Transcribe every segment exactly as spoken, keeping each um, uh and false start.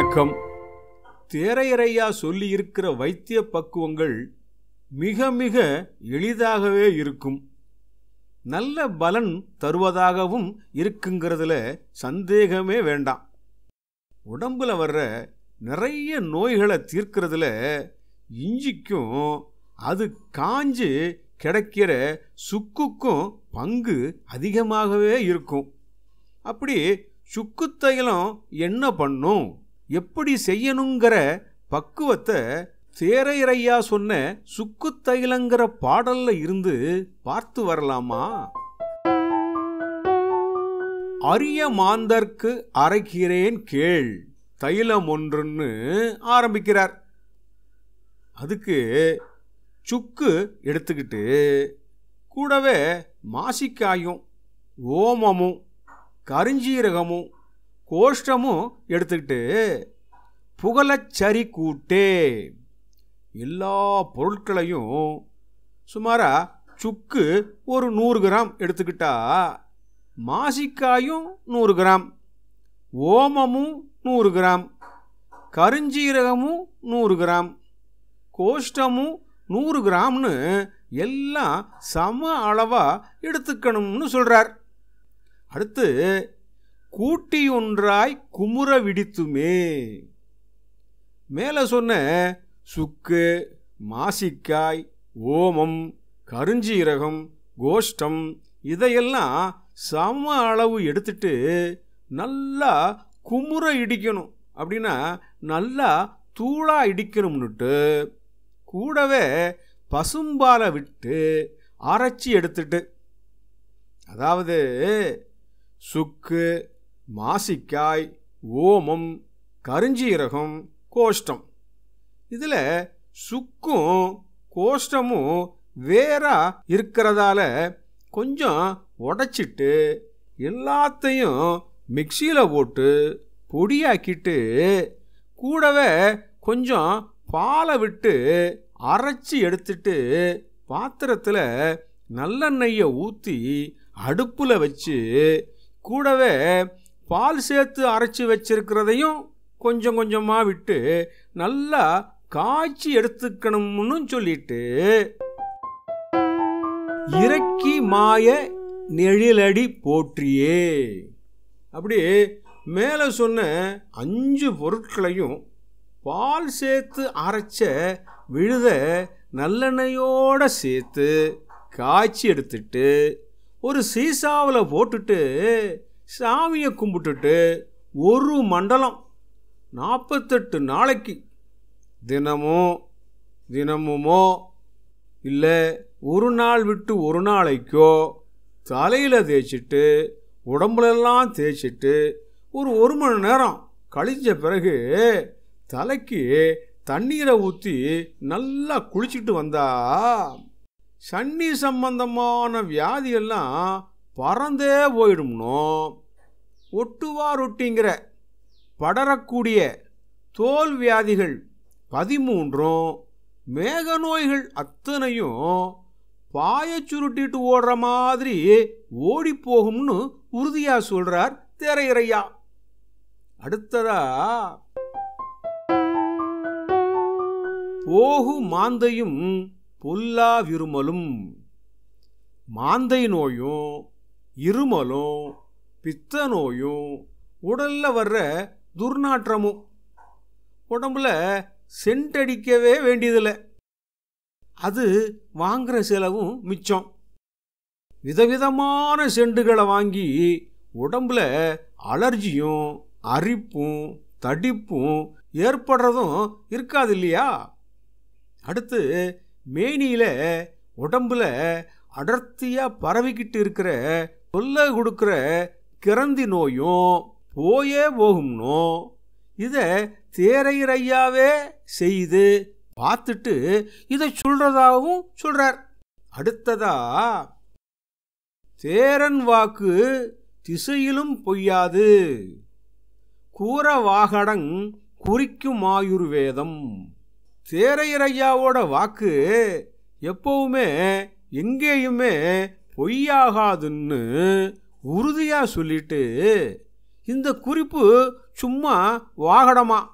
வணக்கம். தேரையரையா சொல்லி இருக்கிற வைத்திய பக்குவங்கள் மிக மிக எளிதாகவே இருக்கும், நல்ல பலன் தருவதாகவும் இருக்குங்கிறதுல சந்தேகமே வேண்டாம். உடம்புல வர்ற நிறைய நோய்களை தீர்க்கிறதுல இஞ்சிக்கும் அது காஞ்சு கிடைக்கிற சுக்குக்கும் பங்கு அதிகமாகவே இருக்கும். அப்படி சுக்கு தைலம் என்ன பண்ணும், எப்படி செய்யணுங்கிற பக்குவத்தை தேரையரையா சொன்ன சுக்கு தைலங்கிற பாடல்ல இருந்து பார்த்து வரலாமா? அரிய மாந்தர்க்கு அரைக்கிறேன் கேள் தைலம் ஒன்றுன்னு ஆரம்பிக்கிறார். அதுக்கு சுக்கு எடுத்துக்கிட்டு கூடவே மாசிக்காயும் ஓமமும் கருஞ்சீரகமும் கோஷ்டமும் எடுத்துக்கிட்டு புகழச்சரி கூட்டே எல்லா பொருட்களையும் சுமாரா சுக்கு ஒரு நூறு கிராம் எடுத்துக்கிட்டா, மாசிக்காயும் நூறு கிராம், ஓமமும் நூறு கிராம், கருஞ்சீரகமும் நூறு கிராம், கோஷ்டமும் நூறு கிராம்னு எல்லாம் சம அளவா எடுத்துக்கணும்னு சொல்றார். அடுத்து கூட்டி ஒன்றாய் குமுற விடித்துமே, மேலே சொன்ன சுக்கு மாசிக்காய் ஓமம் கருஞ்சீரகம் கோஷ்டம் இதையெல்லாம் சம அளவு எடுத்துட்டு நல்லா குமுற இடிக்கணும். அப்படின்னா நல்லா தூளா இடிக்கணும்னுட்டு கூடவே பசும்பாலை விட்டு அரைச்சி எடுத்துட்டு, அதாவது சுக்கு மாசிக்காய் ஓமம் கருஞ்சீரகம் கோஷ்டம், இதில் சுக்கும் கோஷ்டமும் வேறா இருக்கிறதால கொஞ்சம் உடைச்சிட்டு எல்லாத்தையும் மிக்சியில் போட்டு பொடியாக்கிட்டு கூடவே கொஞ்சம் பாலை விட்டு அரைச்சி எடுத்துட்டு பாத்திரத்தில் நல்லெண்ணெயை ஊற்றி அடுப்பில் வச்சு கூடவே பால் சேர்த்து அரைச்சி வச்சிருக்கிறதையும் கொஞ்சம் கொஞ்சமாக விட்டு நல்லா காய்ச்சி எடுத்துக்கணும்னு சொல்லிட்டு, இறக்கி மாய நெழிலடி போற்றியே, அப்படி மேலே சொன்ன அஞ்சு பொருட்களையும் பால் சேர்த்து அரைச்ச விழுத நல்லெண்ணெயோடு சேர்த்து காய்ச்சி எடுத்துட்டு ஒரு சீசாவில் போட்டுட்டு சாமியை கும்பிட்டுட்டு ஒரு மண்டலம் நாற்பத்தெட்டு நாளைக்கு தினமும் தினமுமோ இல்லை ஒரு நாள் விட்டு ஒரு நாளைக்கோ தலையில் தேய்ச்சிட்டு உடம்புலெல்லாம் தேய்ச்சிட்டு ஒரு ஒரு மணி நேரம் கழிச்ச பிறகு தலைக்கு தண்ணீரை ஊற்றி நல்லா குளிச்சுட்டு வந்தா சன்னி சம்பந்தமான வியாதியெல்லாம் பறந்தே போயிடும்னோம். ஒட்டுவா ரொட்டிங்கிற படரக்கூடிய தோல் வியாதிகள் பதிமூன்றும் மேக நோய்கள் அத்தனையும் பாய சுருட்டிட்டு ஓடுற மாதிரி ஓடி போகும்னு உறுதியா சொல்றார் தேரையரையா. அடுத்ததா போகு மாந்தையும் பொல்லா விருமலும், மாந்தை நோயும் இருமலும் பித்த நோயும் உடல்ல வர்ற துர்நாற்றமும் உடம்புல சென்டடிக்கவே வேண்டியதில்லை, அது வாங்குற செலவும் மிச்சம். விதவிதமான செண்டுகளை வாங்கி உடம்புல அலர்ஜியும் அரிப்பும் தடிப்பும் ஏற்படுறதும் இருக்காது இல்லையா? அடுத்து மேனியில உடம்புல அடர்த்தியா பரவிக்கிட்டு இருக்கிற தொல்லை கொடுக்கிற கிரந்தி நோயும் போயே போகும்னோ இதை தேரையரையாவே செய்து பார்த்துட்டு இதை சொல்றதாகவும் சொல்றார். அடுத்ததா தேரன் வாக்கு திசையிலும் பொய்யாது கூற வாகடங் குறிக்கும் ஆயுர்வேதம், தேரையரையாவோட வாக்கு எப்பவுமே எங்கேயுமே பொய்யாகாதுன்னு உறுதியாக சொல்லிட்டு, இந்த குறிப்பு சும்மா வாகடமா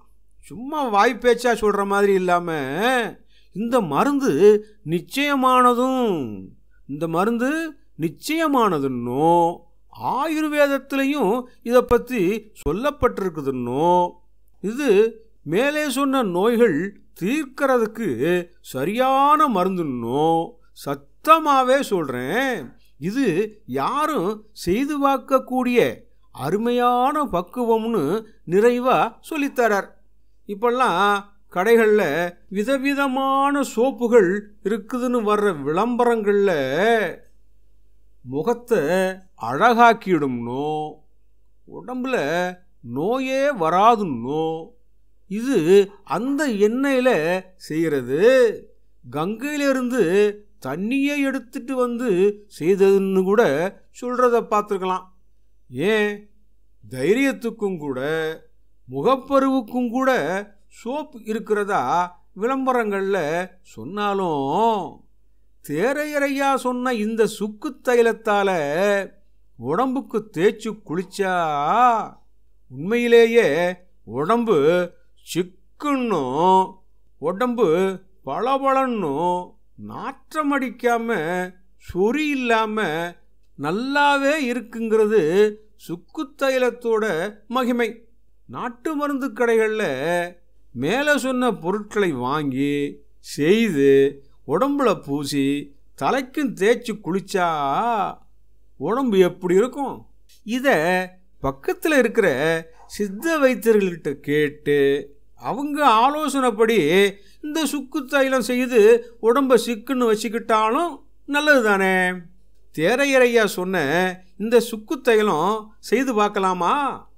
சும்மா வாய்ப்பேச்சா சொல்கிற மாதிரி இல்லாமல் இந்த மருந்து நிச்சயமானதும் இந்த மருந்து நிச்சயமானதுன்னோ ஆயுர்வேதத்திலையும் இதை பற்றி சொல்லப்பட்டிருக்குதுன்னோ இது மேலே சொன்ன நோய்கள் தீர்க்கிறதுக்கு சரியான மருந்துன்னோ சத்தமாகவே சொல்கிறேன். இது யாரும் செய்து பார்க்கக்கூடிய அருமையான பக்குவம்னு நிறைவாக சொல்லித்தரார். இப்பெல்லாம் கடைகளில் விதவிதமான சோப்புகள் இருக்குதுன்னு வர்ற விளம்பரங்களில் முகத்தை அழகாக்கிடும்னோ உடம்புல நோயே வராதுன்னோ இது அந்த எண்ணெயில் செய்கிறது கங்கையிலிருந்து தண்ணியை எடுத்துட்டு வந்து செய்ததுன்னு கூட சொல்கிறத பார்த்துருக்கலாம். ஏன் தைரியத்துக்கும் கூட முகப்பருவுக்கும் கூட சோப் இருக்கிறதா விளம்பரங்களில் சொன்னாலும் தேரையரையா சொன்ன இந்த சுக்கு தைலத்தால் உடம்புக்கு தேய்ச்சி குளிச்சா உண்மையிலேயே உடம்பு சிக்குன்னும் உடம்பு பளபளன்னும் நாற்றம் அடிக்காம சொறி இல்லாம நல்லாவே இருக்குங்கிறது சுக்கு தைலத்தோட மகிமை. நாட்டு மருந்து கடைகளில் மேலே சொன்ன பொருட்களை வாங்கி செய்து உடம்புல பூசி தலைக்கும் தேய்ச்சி குளிச்சா உடம்பு எப்படி இருக்கும்? இதை பக்கத்தில் இருக்கிற சித்த வைத்தியர்கள்கிட்ட கேட்டு அவங்க ஆலோசனைப்படி இந்த சுக்கு தைலம் செய்து உடம்பை சிக்குன்னு வச்சுக்கிட்டாலும் நல்லது தானே. தேரையரையா சொன்ன இந்த சுக்கு தைலம் செய்து பார்க்கலாமா?